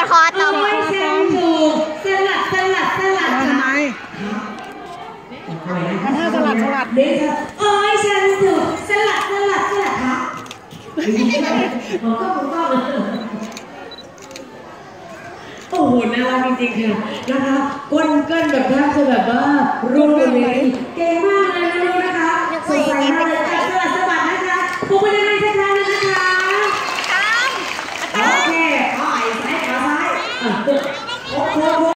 ดคอต่อไปสลัดทำไมมันถ้าสลัดเด็กโอ้ยฉันถูกสลัดค่ะโอ้โหน่ารักจริงๆค่ะนะคะก้นเกินแบบแทบจะแบบว่ารุ่งเลยเก่งมากเลยนะลูกนะคะสดใสมากเลยสลัดนะคะพวกคุณยังไงสักครั้งนะคะโอเคเอาไอ้ซ้ายโอเค